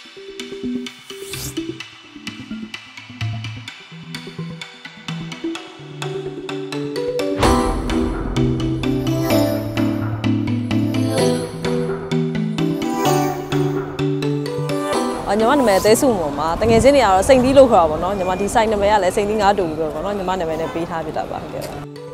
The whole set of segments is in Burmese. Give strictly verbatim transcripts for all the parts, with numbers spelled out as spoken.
ညီမနာမည်တဲစုံပေါ်မှာတငယ်ချင်းတွေကတော့စိန်သီးလို့ခေါ်တာပေါ့နော်ညီမဒီ site နာမည်ကလည်းစိန်သီးငါးတူလို့ပေါ့နော်ညီမနာမည်နဲ့ပေးထားပြတာပါဟုတ်ကဲ့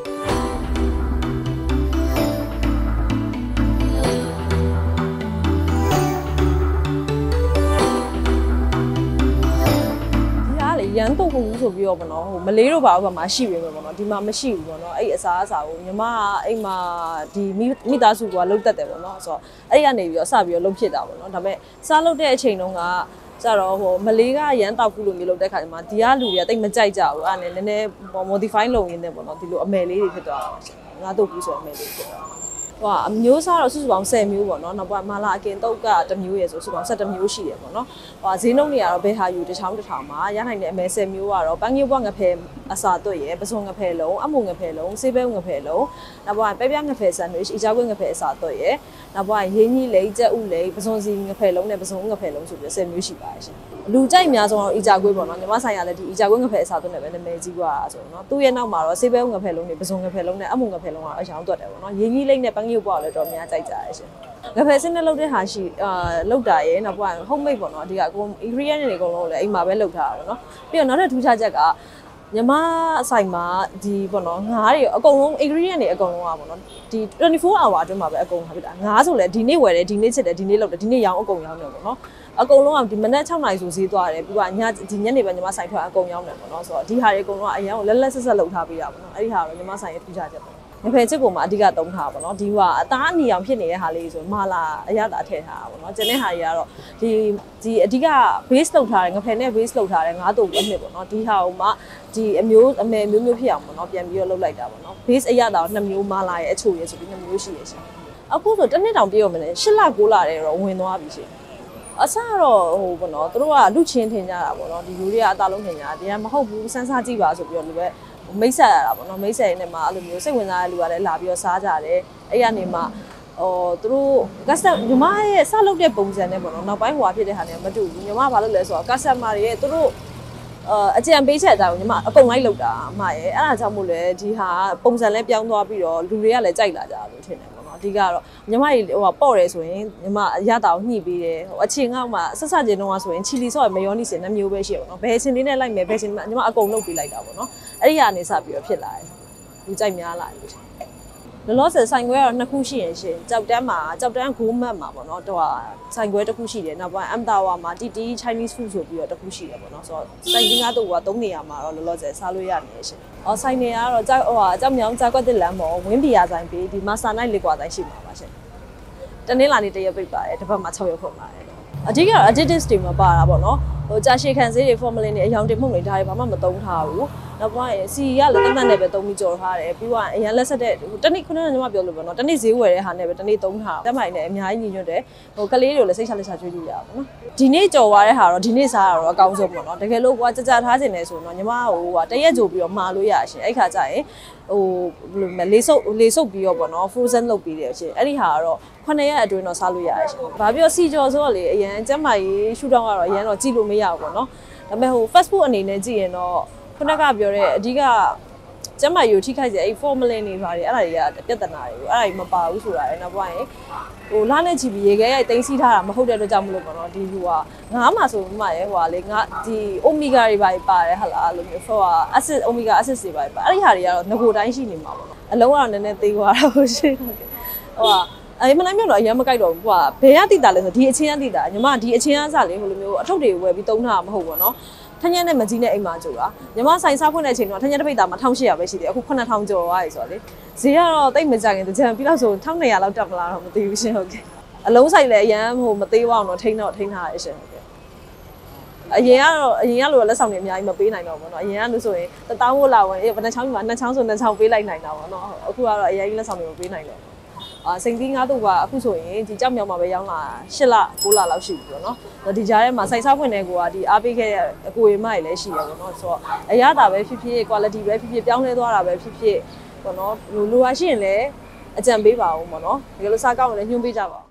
ရန်တော့ဘူးဆိုပြီးတော့ပေါ့နော်ဟိုမလေးတော့ပါဘူးဘာမှရှိပြီပဲပေါ့နော်ဒီမှာမရှိဘူးပေါ့နော်အဲ့အစားအစာကိုညီမကအိမ်မှာဒီမိသားစုကလှုပ်တက်တယ်ပေါ့နော်ဆိုတော့အဲ့ကနေပြီးတော့စပြီးတော့လှုပ်ဖြစ်တာပေါ့နော်ဒါပေမဲ့စားလှုပ်တဲ့အချိန်တုန်းကကြတော့ဟိုမလေးကရန်တောက်ခုလိုမျိုးလှုပ်တဲ့ခါကျမှဒီကလူတွေကတိတ်မကြိုက်ကြဘူးအဲ့နဲ့နည်းနည်း modify လုပ်ရင်းနဲ့ပေါ့နော်ဒီလိုအမယ်လေးတွေဖြစ်သွားတာငါတို့ဘူးဆိုအမယ်လေးဖြစ်သွားဟိုအမျိုးစားတော့စုစုပေါင်းဆယ်မျိုးပေါ့နော်နောက်ပိုင်းမာလာအကင်တုတ်ကတစ်မျိုးရယ်ဆိုစုစုပေါင်းဆယ်တစ်မျိုးရှိရယ်ပေါ့နော်ဟိုဈေးနှုန်းတွေကတော့ဘယ်ဟာယူတစ်ချောင်းတစ်ထောင်မှာရနိုင်တဲ့အမဲဆယ်မျိုးကတော့ပန်းငယ်ဘွားငဖဲအစာသွက်ရယ်ပစုံငဖဲလုံးအမှုငဖဲလုံးဆေးပဲငဖဲလုံးနောက်ပိုင်းပဲပြငဖဲဆန်တွေအကြွင်းငဖဲအစာသွက်ရယ်နောက်ပိုင်းရင်းကြီးလိမ့်ကြက်ဥလိမ့်ပစုံစီငဖဲလုံးနဲ့ပစုံငဖဲလုံးဆိုပြီးဆယ်မျိုးရှိပါတယ်ရှင်လူကြိုက်အများဆုံးတော့အကြွင်းပေါ့နော်ညီမဆိုင်ရလည်းဒီအကြွင်းငဖဲအစာသွက်နဲ့ပဲနာမည်ကြီးกว่าဆိုတော့နော်သူ့ရဲ့နောက်မှာတော့ဆေးပဲငဖဲလုံးတွေပစုံငဖဲလုံးနဲ့အမှုငဖဲလုံးကအချောင်းသွက်တယ်ပေါ့နော်ရင်းကြီးလိမ့်နဲ့ပန်းငယ်ဘွားလည်းတော့များကြိုက်ကြရရှင်ငဖဲစင်းနဲ့လုပ်တဲ့ဟာရှိအာလုပ်တာရယ်နောက်ပိုင်း homemade ပေါ့နော်အဓိကအကုန် ingredient တွေအကုန်လုံးလည်းအိမ်မှာပဲလုပ်ထားတာပေါ့နော်ပြီးတော့နောက်ထပ်ထူးခြားချက်ကညီမအဆိုင်မှာဒီပေါ့နော်ငါးတွေအကုန်လုံး ingredient တွေအကုန်လုံးอ่ะပေါ့နော်ဒီ twenty-four hour အတွင်းမှာပဲအကုန်ထားပြတာငါးဆိုလည်းဒီနေ့ဝယ်တယ်ဒီနေ့ချက်တယ်ဒီနေ့လုပ်တယ်ဒီနေ့ရောင်းအကုန်ရောင်းတယ်ပေါ့နော်အကုန်လုံးကဒီမနက်၆နာရီဆိုဈေးသွားတယ်ပြီးတော့ညဒီညနေပဲညီမဆိုင်ထွက်အကုန်ရောင်းတယ်ပေါ့နော်ဆိုတော့ဒီဟာတွေအကုန်လုံးကအရင်ကလက်လက်ဆက်ဆက်လုပ်ထားပေးတာပေါ့နော်အဲ့ဒီဟာတော့ညီမဆိုင်ရဲ့ထူးခြားချက်ပေါ့ငဖဲချစ်ကိုမှအဓိကသုံးထားပါတော့ဒီကအသားအနီအောင်ဖြစ်နေတဲ့ဟာလေးဆိုမာလာအရသာထည့်ထားတာပေါ့နော်ကျန်တဲ့ဟာတွေကတော့ဒီဒီအဓိက base လုပ်ထားတယ်ငဖဲနဲ့ base လုပ်ထားတယ်ငါးတုပ်အနှစ်ပေါ့နော်ဒီဟာကိုမှဒီအမျိုးအမယ်မျိုးမျိုးဖြစ်အောင်ပေါ့နော်ပြန်ပြီးတော့လုပ်လိုက်တာပေါ့နော် base အရသာနှစ်မျိုးမာလာရဲ့အချိုရဲ့ဆိုပြီးနှစ်မျိုးရှိရရှင်အခုဆိုတစ်နှစ်တောင်ပြည့်ရမလဲ၈လ၉လတဲ့တော့ဝင်သွားပြီရှင်အစတော့ဟိုပေါ့နော်သူတို့ကလူချင်းထင်ကြတာပေါ့နော်ဒီလူတွေကအသားလုံးထင်ကြတာဒီကမဟုတ်ဘူးစမ်းစားကြည့်ပါဆိုပြီးတော့လူပဲမိတ်ဆက်ရတာပေါ့နော်မိတ်ဆက်ရင်းနဲ့မှအဲ့လိုမျိုးစိတ်ဝင်စားတဲ့လူကလည်းလာပြီးတော့စားကြတယ်အဲ့ရနေမှဟိုသူတို့ customer ညီမရဲ့စလုပ်တဲ့ပုံစံနဲ့ပေါ့နော်နောက်ပိုင်းဟွာဖြစ်တဲ့ဟာနဲ့မတူဘူးညီမကဘာလုပ်လဲဆိုတော့ customer တွေရဲ့သူတို့အကြံပေးချက်အတိုင်းညီမအကုန်လိုက်လုပ်တာအမရဲ့အဲ့ဒါကြောင့်မို့လဲဒီဟာပုံစံလဲပြောင်းသွားပြီးတော့လူတွေကလည်းကြိုက်လာကြလို့ထင်တယ်ပေါ့နော်အဓိကတော့ညီမကြီးဟိုပေါ့တယ်ဆိုရင်ညီမအရတာကိုညှိပေးတယ်ဟိုအချင်းကမှဆက်ဆက်ကျင်တော့ဆိုရင်ချီလီဆော့မယောနီစင်နှမျိုးပဲရှိရပေါ့နော်ဘယ်အချင်းလေးနဲ့လိုက်မယ်ဘယ်အချင်းညီမအကုန်လုပ်ပေးလိုက်တာပေါ့နော်အဲ့ဒီကနေစပြီးတော့ဖြစ်လာတယ်လူကြိုက်များလာတယ်လောလောဆယ်ဆိုင်ခွဲကတော့နှစ်ခုရှိရင်ရှင်ကြောက်တန်းမှာကြောက်တန်းဂိုးမတ်မှာပေါ့နော်တော့ဆိုင်ခွဲတစ်ခုရှိတယ်နောက်ပိုင်းအမ်တာဝါမှာတီတီ Chinese food ဆိုပြီးတော့တစ်ခုရှိတယ်ပေါ့နော်ဆိုတော့ဆိုင်ကြီးကတော့ကသုံးနေရာမှာတော့လောလောဆယ်စားလို့ရနေရှင်အော်ဆိုင်နေကတော့ကြောက်ဟိုအကြောက်မြောင်းကြောက်ကွက်တစ်လမ်းပေါ်ဝင်းပီယာဆိုင်ပြီးဒီမာဆာနိုင်လေးကွာတိုင်းရှိမှာပါရှင်တနင်္လာနေ့တရက်ပိတ်ပါတယ်တစ်ပတ်မှာ၆ရက်ဖွင့်ပါတယ်အဓိကတော့ additives တွေမှာပါတာပေါ့နော်ဟိုကြာရှည်ခံစေးတွေ formalin တွေအယောင်တင်မှုတွေဒါတွေဘာမှမသုံးထားဘူးနောက်ပိုင်းစီကလည်းတတ်တတ်နဲ့ပဲသုံးပြီးကြော်ထားတယ်ပြီးတော့အရင်လက်ဆက်တဲ့တနေ့ခုနကညီမပြောလို့ပေါ့နော်တနေ့ဈေးဝယ်တဲ့ဟာနဲ့ပဲတနေ့သုံးထားတက်မိုင်နဲ့အများကြီးညီညွတ်တယ်ဟိုကလေးတွေကိုလည်းစိတ်ချလက်ချကျွေးလို့ရပါပေါ့နော်ဒီနေ့ကြော်သွားတဲ့ဟာတော့ဒီနေ့စားတာတော့အကောင်းဆုံးပေါ့နော်တကယ်လို့ကွာကြကြထားခြင်းနေဆိုတော့ညီမဟိုကတရက်ကြိုပြီးတော့မှာလို့ရရှင်အဲ့ခါကျရင်ဟိုဘယ်လိုလဲလေးစုပ်လေးစုပ်ပြီးတော့ပေါ့နော် frozen လုပ်ပြီးတယ်ရှင်အဲ့ဒီဟာကတော့ခုနှစ်ရက်အတွင်းတော့စားလို့ရတယ်ရှင်ဘာပြောစီကြော်ဆိုတော့လေအရင်ကျက်မိုင်ရှူတောင်းကတော့အရင်တော့ကြည့်လို့မရဘူးပေါ့နော်ဒါပေမဲ့ဟို fast food အနေနဲ့ကြည့်ရင်တော့ခုနကပြောတဲ့အဓိကကျမယူထိခိုက်စေအဲ့ formalin တွေပါတယ်အဲ့ဒါတွေကပြဿနာတွေကိုအဲ့ဒါကြီးမပါဘူးဆိုတာလေနောက်ပိုင်းဟိုလာနဲ့ချီပြီးရေခဲရိုက်တင်းစီးထားတာမဟုတ်တဲ့အတွက်ကြောင့်မလို့ပေါ့နော်ဒီလူကငါးမှာဆိုမှရဲဟိုကလေငါဒီ omega တွေပါပါတယ်ဟာလားလို့မျိုးဟိုက acid omega acid တွေပါပါအဲ့ဒီဟာတွေကတော့ငကိုတိုင်းရှိနေမှာပေါ့နော်အလုံးကတော့နည်းနည်းသေးသွားတာဟုတ်ရှင်းဟုတ်ကဲ့ဟိုကအဲ့မနိုင်မျိုးတော့အရင်မကြိုက်တော့ဘူးကွာဘယ်ကတိတာလဲဆိုဒီအချင်းကတိတာညီမဒီအချင်းကစားလေဟိုလိုမျိုးအထုပ်တွေဝယ်ပြီးသုံးတာမဟုတ်ဘူးနော်ထညက်နဲ့မကြီးနဲ့အိမ်မှာကြိုတာညီမဆိုင်စားဖွင့်တဲ့အချိန်တော့ထညက်တစ်ပိတ်သားမှာတစ်ထောင်ရှစ်ရာပဲရှိတယ်အခုခုနှစ်ထောင်ကျော်သွားပြီဆိုတော့လေဈေးကတော့တိတ်မကြခင်တကြံပြီးတော့ဆိုတစ်ထောင်နှစ်ရာလောက်တက်မလားတော့မသိဘူးရှင်ဟုတ်ကဲ့အလုံးဆိုင်လည်းအရန်ဟိုမသေးပါအောင်တော့ထိန်းတော့ထိန်းထားရရှင်ဟုတ်ကဲ့အရင်ကတော့အရင်ကလိုလက်ဆောင်တွေအများကြီးမပေးနိုင်တော့ဘူးเนาะအရင်ကလို့ဆိုရင်တသောင်းဝလာဝင်အေးဘယ်နှချောင်းမှာနှစ်ချောင်းဆိုနှစ်ချောင်းပေးလိုက်နိုင်တာပေါ့เนาะအခုကတော့အရင်ကြီးလက်ဆောင်တွေမပေးနိုင်တော့အာစိန်သီးငါးတုပ်ကအခုဆိုရင်ဒီကြောက်မြောင်မှာပဲရောင်းလာ၈လ၉လလောက်ရှိပြီပေါ့နော်ဒီကြားထဲမှာစိုက်စားဖွင့်တဲ့ကိုကဒီအားပေးခဲ့တဲ့အကိုရီမတွေလည်းရှိရပေါ့နော်ဆိုတော့အရသာပဲဖြစ်ဖြစ် quality ပဲဖြစ်ဖြစ်ပြောင်းလဲသွားတာပဲဖြစ်ဖြစ်ပေါ့နော်လိုလိုပါရှိရင်လည်းအကြံပေးပါဦးပေါ့နော်ဒီလိုစားကောင်းရင်လည်းညွှန်ပေးကြပါ